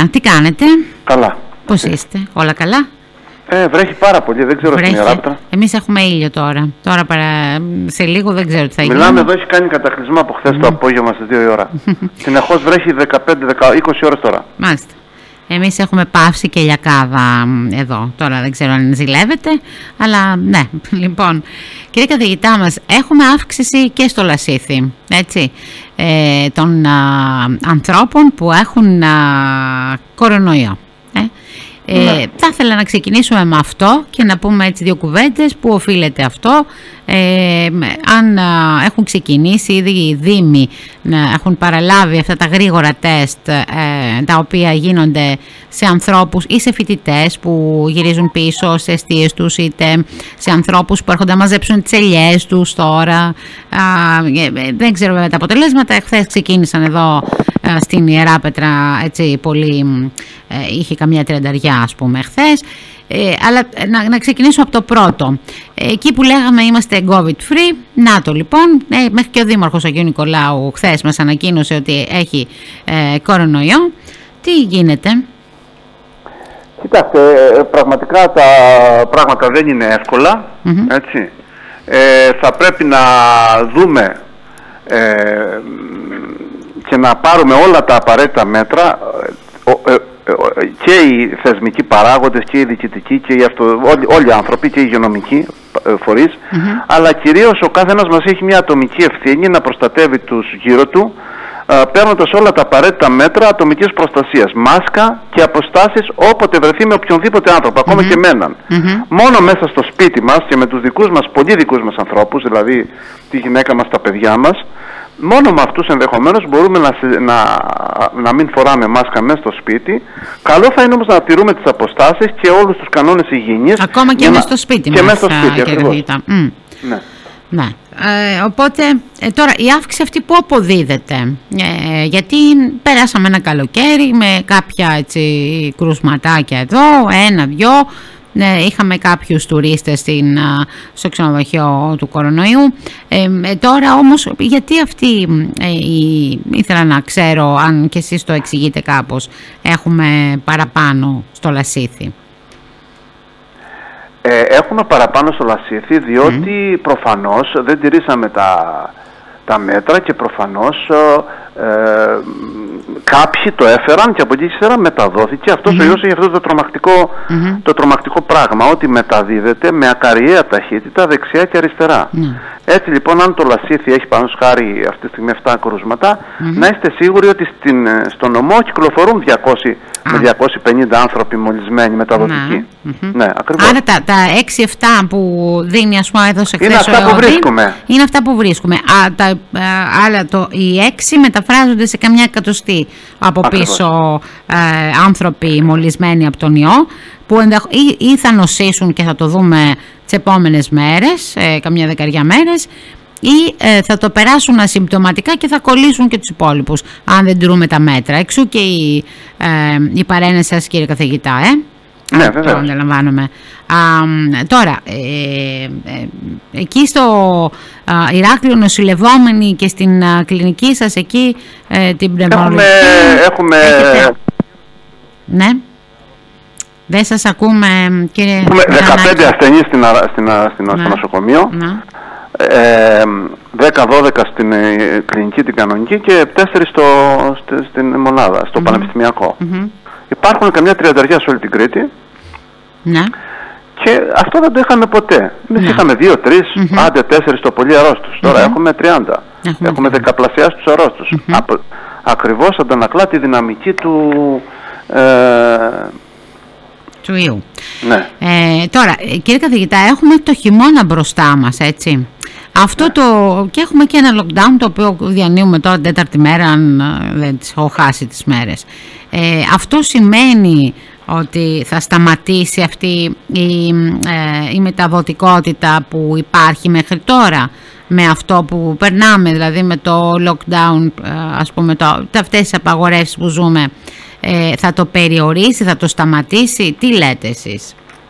Καλησπέρα. Τι κάνετε? Καλά. Πώς είστε? Όλα καλά? Βρέχει πάρα πολύ, δεν ξέρω στην Ιεράπετρα. Εμείς έχουμε ήλιο τώρα. Σε λίγο δεν ξέρω τι θα γίνει. Μιλάμε εδώ, έχει κάνει κατακλυσμό από χθες το απόγευμα στις 2 η ώρα. Συνεχώς βρέχει 15-20 ώρες τώρα. Μάλιστα. Εμείς έχουμε παύση και λιακάδα εδώ. Τώρα δεν ξέρω αν ζηλεύετε, αλλά ναι. Λοιπόν, κύριε καθηγητά μας, έχουμε αύξηση και στο Λασίθι, έτσι, των ανθρώπων που έχουν κορονοϊό. Θα ήθελα να ξεκινήσουμε με αυτό και να πούμε έτσι δύο κουβέντες που οφείλεται αυτό. Αν έχουν ξεκινήσει ήδη οι δήμοι να έχουν παραλάβει αυτά τα γρήγορα τεστ τα οποία γίνονται σε ανθρώπους ή σε φοιτητές που γυρίζουν πίσω σε εστίες τους, είτε σε ανθρώπους που έρχονται να μαζέψουν τις ελιές τους τώρα. Δεν ξέρω βέβαια τα αποτελέσματα. Χθες ξεκίνησαν εδώ στην Ιεράπετρα, έτσι πολύ, είχε καμιά 30 ας πούμε χθες. Αλλά να ξεκινήσουμε από το πρώτο. Εκεί που λέγαμε είμαστε COVID free, να το λοιπόν, μέχρι και ο Δήμαρχος Αγίου Νικολάου χθες μας ανακοίνωσε ότι έχει κορονοϊό. Τι γίνεται? Κοιτάξτε, πραγματικά τα πράγματα δεν είναι εύκολα, έτσι. Θα πρέπει να δούμε και να πάρουμε όλα τα απαραίτητα μέτρα, και οι θεσμικοί παράγοντες και οι διοικητικοί και όλοι οι άνθρωποι και οι υγειονομικοί φορείς, αλλά κυρίως ο καθένας μας έχει μια ατομική ευθύνη να προστατεύει τους γύρω του, παίρνοντας όλα τα απαραίτητα μέτρα ατομικής προστασίας, μάσκα και αποστάσεις όποτε βρεθεί με οποιονδήποτε άνθρωπο, ακόμα και με έναν. Μόνο μέσα στο σπίτι μας και με τους δικούς μας, πολύ δικούς μας ανθρώπους, δηλαδή τη γυναίκα μας, τα παιδιά μας, μόνο με αυτούς ενδεχομένως μπορούμε να μην φοράμε μάσκα μέσα στο σπίτι. Καλό θα είναι όμως να τηρούμε τις αποστάσεις και όλους τους κανόνες υγιεινής. Ακόμα και μέσα στο σπίτι μας. Και μέσα στο σπίτι, ακριβώς. Ναι. Οπότε τώρα η αύξηση αυτή που αποδίδεται, γιατί περάσαμε ένα καλοκαίρι με κάποια έτσι κρουσματάκια εδώ, 1-2. Είχαμε κάποιους τουρίστες στο ξενοδοχείο του κορονοϊού. Τώρα όμως γιατί αυτή ήθελα να ξέρω αν και εσείς το εξηγείτε κάπως, έχουμε παραπάνω στο Λασίθι? Έχουμε παραπάνω στο Λασίθι διότι προφανώς δεν τηρήσαμε τα μέτρα και προφανώς κάποιοι το έφεραν και από εκεί ύστερα μεταδόθηκε αυτός ο ιός, έχει αυτό το τρομακτικό πράγμα, ότι μεταδίδεται με ακαριαία ταχύτητα δεξιά και αριστερά. Έτσι λοιπόν, αν το Λασίθι έχει πάνω χάρη αυτή τη στιγμή 7 κρούσματα, να είστε σίγουροι ότι στο νομό κυκλοφορούν 200 με 250 άνθρωποι μολυσμένοι μεταδοτικοί. Ναι, ακριβώς. Άρα τα 6-7 που δίνει, ας πούμε, έδωσε χθες είναι αυτά που βρίσκουμε. Είναι αυτά που βρίσκουμε. Άλλα οι 6 μεταφράζονται σε καμιά εκατοστή από πίσω άνθρωποι μολυσμένοι από τον ιό, που ή θα νοσήσουν και θα το δούμε τις επόμενες μέρες, καμιά 10 μέρες, ή θα το περάσουν ασυμπτωματικά και θα κολλήσουν και τους υπόλοιπους, αν δεν τηρούμε τα μέτρα. Εξού και η παρένεση σας, κύριε καθηγητά, Ναι, βέβαια. Το αντιλαμβάνομαι. Τώρα, εκεί στο Ηράκλειο νοσηλευόμενοι και στην κλινική σας εκεί την πνευμονολογική... Ναι. Δεν σας ακούμε, κύριε... Έχουμε 15 ασθενείς στο νοσοκομείο. 10-12 στην κλινική την κανονική και 4 στην μονάδα, στο πανεπιστημιακό. Υπάρχουν καμιά 30 σε όλη την Κρήτη. Και αυτό δεν το είχαμε ποτέ. Εμείς είχαμε 2-3, άντε 4 το πολύ αρρώστους. Τώρα έχουμε 30. Έχουμε δεκαπλασιάσει τους αρρώστους. Ακριβώς αντανακλά τη δυναμική του ιού. Ναι. Τώρα, κύριε καθηγητά, έχουμε το χειμώνα μπροστά μας, έτσι. Αυτό και έχουμε και ένα lockdown το οποίο διανύουμε τώρα την 4η μέρα, αν δεν τις έχω χάσει τις μέρες. Αυτό σημαίνει ότι θα σταματήσει αυτή η μεταδοτικότητα που υπάρχει μέχρι τώρα, με αυτό που περνάμε, δηλαδή με το lockdown, ας πούμε, αυτές τις απαγορεύσεις που ζούμε, θα το περιορίσει, θα το σταματήσει? Τι λέτε εσείς?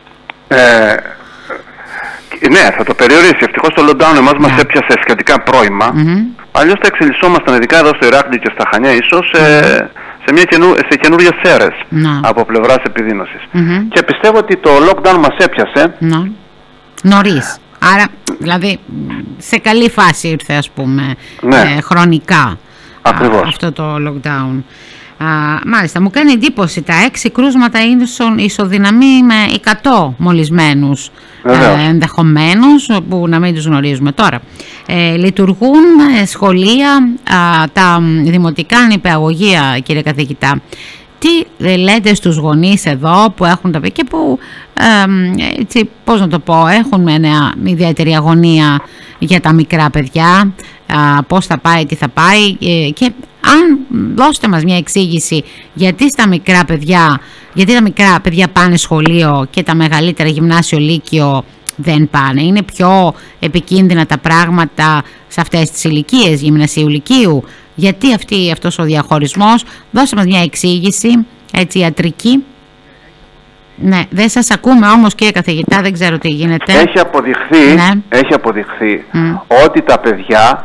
Ναι, θα το περιορίσει. Ευτυχώς το lockdown μας έπιασε σχετικά πρώιμα. Αλλιώς θα εξελισσόμασταν, ειδικά εδώ στο Ηράκλειο και στα Χανιά, ίσως σε καινούριες σέρες από πλευράς επιδείνωσης. Και πιστεύω ότι το lockdown μας έπιασε νωρίς. Άρα, δηλαδή, σε καλή φάση ήρθε, ας πούμε, χρονικά αυτό το lockdown. Μάλιστα, μου κάνει εντύπωση τα 6 κρούσματα ισοδυναμεί με 100 μολυσμένους ενδεχομένως, που να μην τους γνωρίζουμε τώρα. Λειτουργούν σχολεία, τα δημοτικά νηπιαγωγεία, κύριε καθηγητά. Τι λέτε στους γονείς εδώ που έχουν τα παιδιά και που, έτσι, πώς να το πω, έχουν μια ιδιαίτερη αγωνία για τα μικρά παιδιά, πώς θα πάει, τι θα πάει, και αν δώστε μας μια εξήγηση γιατί τα μικρά παιδιά πάνε σχολείο και τα μεγαλύτερα γυμνάσιο, λύκειο δεν πάνε. Είναι πιο επικίνδυνα τα πράγματα σε αυτές τις ηλικίες, γυμνασίου, λυκείου? Γιατί αυτός ο διαχωρισμός? Δώστε μας μια εξήγηση, έτσι, ιατρική. Ναι, δεν σας ακούμε όμως, κύριε καθηγητά, δεν ξέρω τι γίνεται. Έχει αποδειχθεί ότι τα παιδιά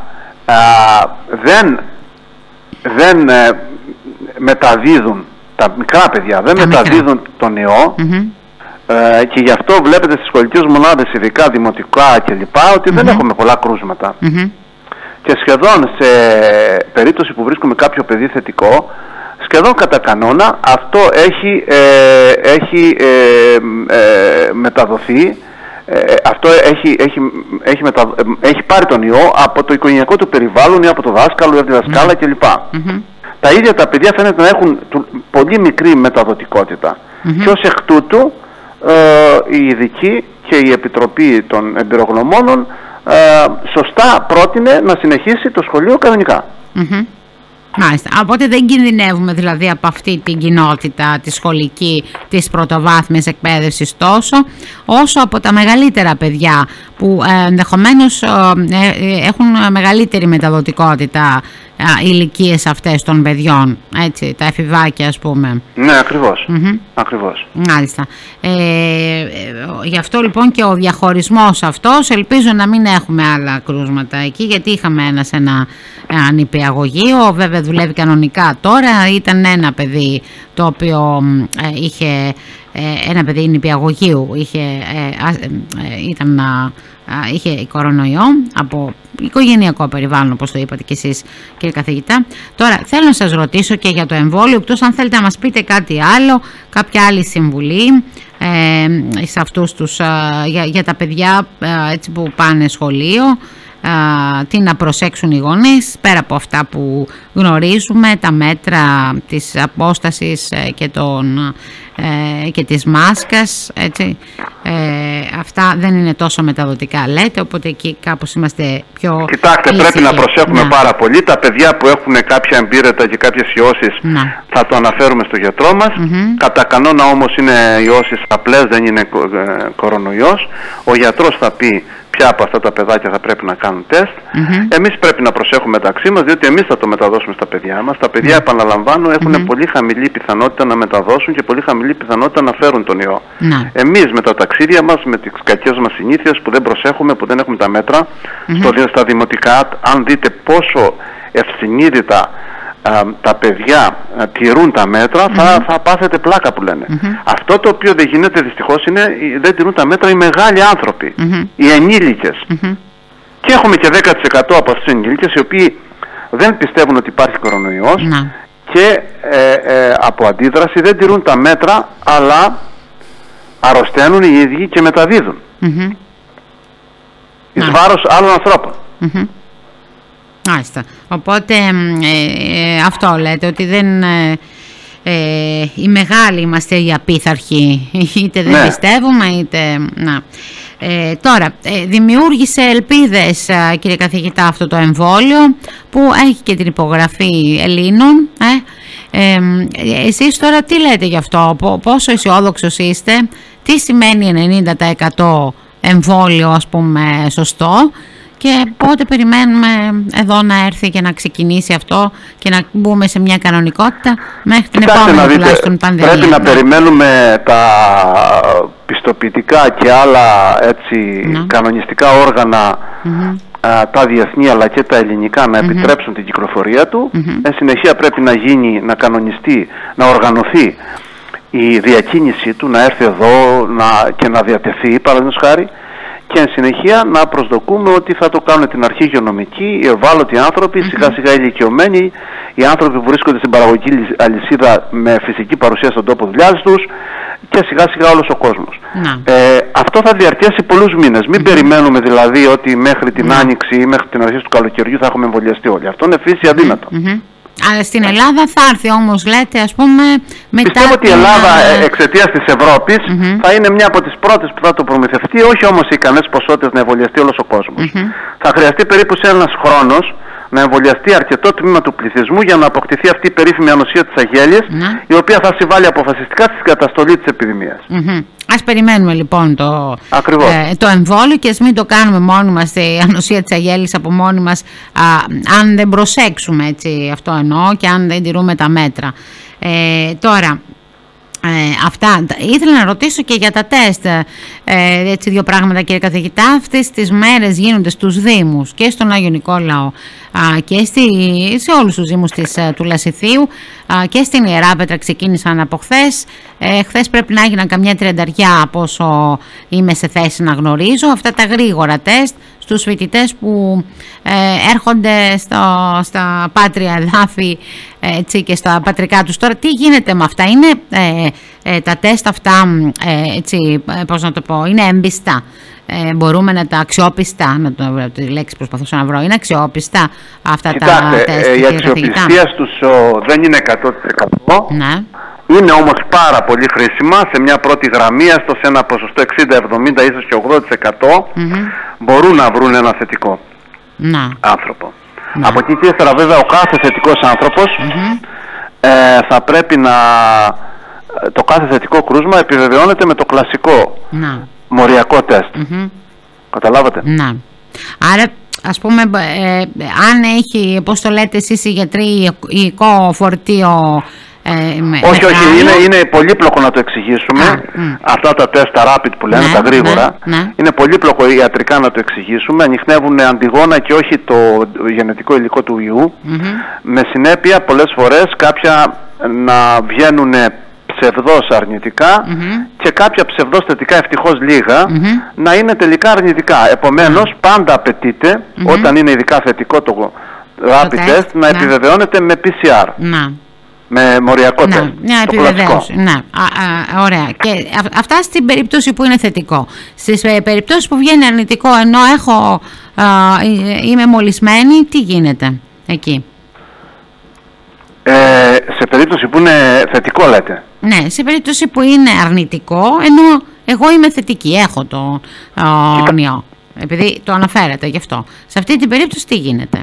δεν μεταδίδουν, τα μικρά παιδιά δεν μεταδίδουν τον ιό, και γι' αυτό βλέπετε στις σχολικές μονάδες, ειδικά δημοτικά κλπ, ότι δεν έχουμε πολλά κρούσματα. Και σχεδόν σε περίπτωση που βρίσκουμε κάποιο παιδί θετικό, σχεδόν κατά κανόνα αυτό έχει μεταδοθεί, αυτό έχει πάρει τον ιό από το οικογενειακό του περιβάλλον ή από το δάσκαλο ή από τη δασκάλα κλπ. Τα ίδια τα παιδιά φαίνεται να έχουν πολύ μικρή μεταδοτικότητα. Και ως εκ τούτου οι ειδικοί και η Επιτροπή των Εμπειρογνωμόνων σωστά πρότεινε να συνεχίσει το σχολείο κανονικά. Μάλιστα. Οπότε δεν κινδυνεύουμε δηλαδή από αυτή την κοινότητα τη σχολική της πρωτοβάθμιας εκπαίδευσης τόσο όσο από τα μεγαλύτερα παιδιά που ενδεχομένως έχουν μεγαλύτερη μεταδοτικότητα ηλικίες αυτές των παιδιών, έτσι, τα εφηβάκια, ας πούμε. Ναι, ακριβώς. Ακριβώς. Μάλιστα. Γι' αυτό λοιπόν και ο διαχωρισμός αυτός, ελπίζω να μην έχουμε άλλα κρούσματα εκεί, γιατί είχαμε ένα νηπιαγωγείο, βέβαια δουλεύει κανονικά τώρα. Ήταν ένα παιδί το οποίο είχε, ένα παιδί νηπιαγωγείου, είχε κορονοϊό από οικογενειακό περιβάλλον, όπως το είπατε και εσείς, κύριε καθηγητά. Τώρα θέλω να σας ρωτήσω και για το εμβόλιο, εκτός αν θέλετε να μας πείτε κάτι άλλο, κάποια άλλη συμβουλή σε αυτούς για τα παιδιά έτσι, που πάνε σχολείο, τι να προσέξουν οι γονείς, πέρα από αυτά που γνωρίζουμε, τα μέτρα της απόστασης και της μάσκας, έτσι. Αυτά δεν είναι τόσο μεταδοτικά, λέτε, οπότε εκεί κάπως είμαστε πιο... Κοιτάξτε, πρέπει να προσέχουμε πάρα πολύ. Τα παιδιά που έχουν κάποια εμπείρετα και κάποιες ιώσεις θα το αναφέρουμε στο γιατρό μας. Κατά κανόνα όμως είναι ιώσεις απλές, δεν είναι κορονοϊός. Ο γιατρός θα πει ποια από αυτά τα παιδάκια θα πρέπει να κάνουν τεστ. Εμείς πρέπει να προσέχουμε μεταξύ μας, διότι εμείς θα το μεταδώσουμε στα παιδιά μας. Τα παιδιά, επαναλαμβάνω, έχουν πολύ χαμηλή πιθανότητα να μεταδώσουν και πολύ χαμηλή πιθανότητα να φέρουν τον ιό. Εμείς με τα ταξίδια μας, με τις κακές μας συνήθειες που δεν προσέχουμε, που δεν έχουμε τα μέτρα, στα δημοτικά, αν δείτε πόσο ευσυνείδητα τα παιδιά τηρούν τα μέτρα, θα πάθετε πλάκα που λένε. Αυτό το οποίο δεν γίνεται δυστυχώς είναι δεν τηρούν τα μέτρα οι μεγάλοι άνθρωποι, οι ενήλικες. Και έχουμε και 10% από αυτούς τους ενήλικες οι οποίοι δεν πιστεύουν ότι υπάρχει κορονοϊός και από αντίδραση δεν τηρούν τα μέτρα, αλλά αρρωσταίνουν οι ίδιοι και μεταδίδουν εις βάρος άλλων ανθρώπων. Μάλιστα. Οπότε αυτό λέτε, ότι δεν οι μεγάλοι είμαστε οι απίθαρχοι, είτε δεν πιστεύουμε είτε τώρα δημιούργησε ελπίδες, κύριε καθηγητά, αυτό το εμβόλιο που έχει και την υπογραφή Ελλήνων. Εσείς τώρα τι λέτε γι' αυτό, πόσο αισιόδοξος είστε, τι σημαίνει 90% εμβόλιο, ας πούμε, σωστό, και πότε περιμένουμε εδώ να έρθει και να ξεκινήσει αυτό και να μπούμε σε μια κανονικότητα μέχρι την επόμενη τουλάχιστον πανδημία? Πρέπει να περιμένουμε τα πιστοποιητικά και άλλα, έτσι, κανονιστικά όργανα τα διεθνή αλλά και τα ελληνικά να επιτρέψουν την κυκλοφορία του. Εν συνεχεία πρέπει να γίνει, να κανονιστεί, να οργανωθεί η διακίνησή του, να έρθει εδώ και να διατεθεί, παραδείγματος χάρη, και εν συνεχεία να προσδοκούμε ότι θα το κάνουν την αρχή υγειονομικοί, οι ευάλωτοι άνθρωποι, σιγά σιγά ηλικιωμένοι, οι άνθρωποι που βρίσκονται στην παραγωγική αλυσίδα με φυσική παρουσία στον τόπο δουλειάς τους, και σιγά σιγά όλος ο κόσμος. Αυτό θα διαρκέσει πολλούς μήνες. Μην περιμένουμε δηλαδή ότι μέχρι την Άνοιξη ή μέχρι την αρχή του καλοκαιριού θα έχουμε εμβολιαστεί όλοι. Αυτό είναι φύση αδύνατο. Αλλά στην Ελλάδα θα έρθει όμως, λέτε, ας πούμε, μετά. Πιστεύω ότι η Ελλάδα εξαιτίας της Ευρώπης θα είναι μια από τις πρώτες που θα το προμηθευτεί, όχι όμως σε ικανές ποσότητες να εμβολιαστεί όλος ο κόσμος. Θα χρειαστεί περίπου σε ένας χρόνος να εμβολιαστεί αρκετό τμήμα του πληθυσμού για να αποκτηθεί αυτή η περίφημη ανοσία της αγέλης, η οποία θα συμβάλλει αποφασιστικά στην καταστολή της επιδημίας. Ας περιμένουμε λοιπόν το εμβόλιο και ας μην το κάνουμε μόνοι μας, η ανοσία της αγέλης από μόνοι μας, αν δεν προσέξουμε, έτσι, αυτό εννοώ, και αν δεν τηρούμε τα μέτρα. Τώρα, αυτά. Ήθελα να ρωτήσω και για τα τεστ, έτσι, δύο πράγματα, κύριε καθηγητά. Αυτές τις μέρες γίνονται στους Δήμους και στον Άγιο Νικόλαο και σε όλους τους Δήμους του Λασιθίου και στην Ιεράπετρα ξεκίνησαν από χθες. Χθες πρέπει να έγιναν καμιά 30 από όσο είμαι σε θέση να γνωρίζω. Αυτά τα γρήγορα τεστ στους φοιτητές που έρχονται στα πάτρια εδάφη, έτσι, και στα πατρικά τους. Τώρα τι γίνεται με αυτά? Είναι τα τεστ αυτά, έτσι, πώς να το πω, είναι έμπιστα? Μπορούμε να τα αξιόπιστα, τη λέξη προσπαθούσα να βρω, είναι αξιόπιστα αυτά τα τεστ? Η αξιοπιστία τους δεν είναι 100%. Ναι. Είναι όμως πάρα πολύ χρήσιμα σε μια πρώτη γραμμή, έστω σε ένα ποσοστό 60-70, ίσως και 80% μπορούν να βρουν ένα θετικό άνθρωπο. Από εκεί και ύστερα βέβαια ο κάθε θετικός άνθρωπος θα πρέπει το κάθε θετικό κρούσμα επιβεβαιώνεται με το κλασικό μοριακό τεστ. Καταλάβατε? Άρα, ας πούμε, αν έχει, πώς το λέτε εσείς οι γιατροί, υλικό φορτίο, όχι, είναι πολύπλοκο να το εξηγήσουμε. Αυτά τα τεστ, τα rapid που λένε, τα γρήγορα, είναι πολύπλοκο ιατρικά να το εξηγήσουμε. Ανιχνεύουν αντιγόνα και όχι το γενετικό υλικό του ιού, με συνέπεια πολλές φορές κάποια να βγαίνουν ψευδώς αρνητικά και κάποια ψευδώς θετικά, ευτυχώς λίγα, να είναι τελικά αρνητικά. Επομένως πάντα απαιτείται, όταν είναι ειδικά θετικό το rapid test, να επιβεβαιώνεται με PCR. Με μοριακό τεστ. Μια επιβεβαίωση. Ωραία. Και αυτά στην περίπτωση που είναι θετικό. Στις περιπτώσεις που βγαίνει αρνητικό, ενώ είμαι μολυσμένη, τι γίνεται εκεί? Σε περίπτωση που είναι θετικό, λέτε? Ναι, σε περίπτωση που είναι αρνητικό, ενώ εγώ είμαι θετική, έχω το ιό. Επειδή το αναφέρατε γι' αυτό. Σε αυτή την περίπτωση τι γίνεται?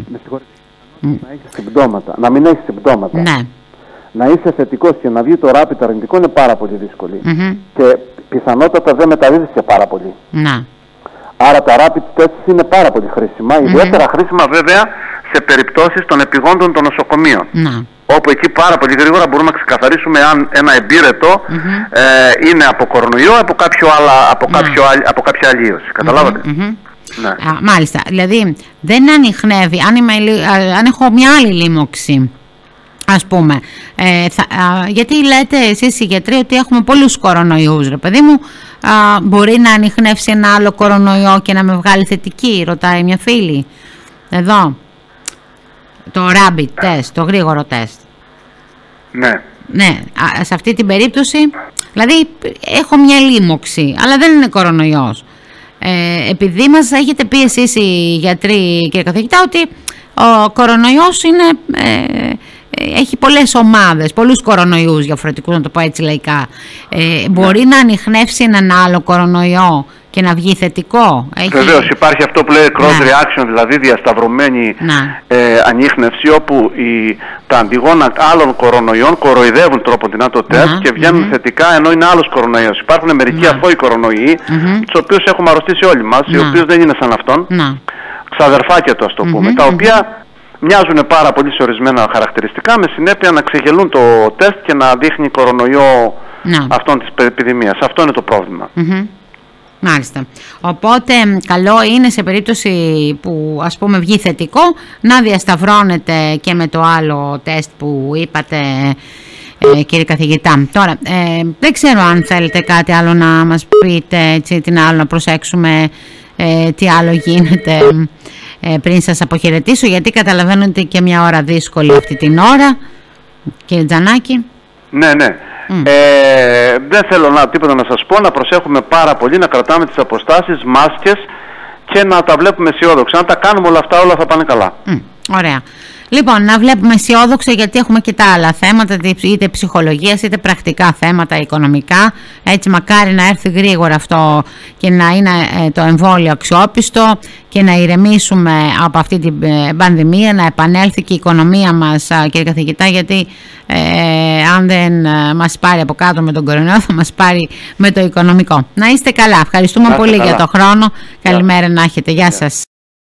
Να μην έχει συμπτώματα. Ναι. Να είσαι θετικός και να βγει το rapid αρνητικό είναι πάρα πολύ δύσκολη. Και πιθανότατα δεν μεταδίδει πάρα πολύ. Άρα τα rapid tests είναι πάρα πολύ χρήσιμα. Ιδιαίτερα χρήσιμα βέβαια σε περιπτώσεις των επιγόντων των νοσοκομείων. Όπου εκεί πάρα πολύ γρήγορα μπορούμε να ξεκαθαρίσουμε αν ένα εμπύρετο είναι από κορονοϊό, από κάποια αλλίωση. Καταλάβατε? Μάλιστα. Δηλαδή δεν ανιχνεύει, αν έχω μια άλλη λίμωξη, ας πούμε, γιατί λέτε εσείς οι γιατροί ότι έχουμε πολλούς κορονοϊούς, ρε παιδί μου, μπορεί να ανιχνεύσει ένα άλλο κορονοϊό και να με βγάλει θετική? Ρωτάει μια φίλη εδώ. Το rapid test, το γρήγορο τεστ. Ναι, σε αυτή την περίπτωση, δηλαδή έχω μια λίμωξη, αλλά δεν είναι κορονοϊός. Επειδή μας έχετε πει εσείς οι γιατροί, κύριε καθηγητά, ότι ο κορονοϊός έχει πολλές ομάδες, πολλούς κορονοϊούς διαφορετικούς, να το πω έτσι λαϊκά. Μπορεί να ανιχνεύσει έναν άλλο κορονοϊό και να βγει θετικό? Βεβαίως, υπάρχει αυτό που λέει cross reaction, δηλαδή διασταυρωμένη ανίχνευση, όπου τα αντιγόνα άλλων κορονοϊών κοροϊδεύουν τρόποντινά το τεστ και βγαίνουν θετικά, ενώ είναι άλλος κορονοϊός. Υπάρχουν μερικοί αθώοι κορονοϊοί, τους οποίους έχουμε αρρωστήσει όλοι μας, οι οποίους δεν είναι σαν αυτόν, ξαδερφάκια του, ας το πούμε, τα οποία μοιάζουν πάρα πολύ σε ορισμένα χαρακτηριστικά, με συνέπεια να ξεγελούν το τεστ και να δείχνει κορονοϊό αυτών της επιδημίας. Αυτό είναι το πρόβλημα. Μάλιστα. Οπότε καλό είναι σε περίπτωση που ας πούμε βγει θετικό να διασταυρώνετε και με το άλλο τεστ που είπατε, κύριε καθηγητά. Τώρα, δεν ξέρω αν θέλετε κάτι άλλο να μας πείτε, έτσι, τι άλλο να προσέξουμε, τι άλλο γίνεται πριν σας αποχαιρετήσω, γιατί καταλαβαίνω ότι και μια ώρα δύσκολη αυτή την ώρα, κύριε Τζανάκη. Ναι. Δεν θέλω τίποτα να σας πω, να προσέχουμε πάρα πολύ, να κρατάμε τις αποστάσεις, μάσκες και να τα βλέπουμε αισιόδοξα. Αν τα κάνουμε όλα αυτά, όλα θα πάνε καλά. Ωραία. Λοιπόν, να βλέπουμε αισιόδοξα, γιατί έχουμε και τα άλλα θέματα, είτε ψυχολογίας είτε πρακτικά θέματα, οικονομικά. Έτσι, μακάρι να έρθει γρήγορα αυτό και να είναι το εμβόλιο αξιόπιστο και να ηρεμήσουμε από αυτή την πανδημία, να επανέλθει και η οικονομία μας, κύριε καθηγητά, γιατί αν δεν μας πάρει από κάτω με τον κορονοϊό, θα μας πάρει με το οικονομικό. Να είστε καλά. Ευχαριστούμε πολύ για το χρόνο. Καλημέρα να έχετε. Γεια σας.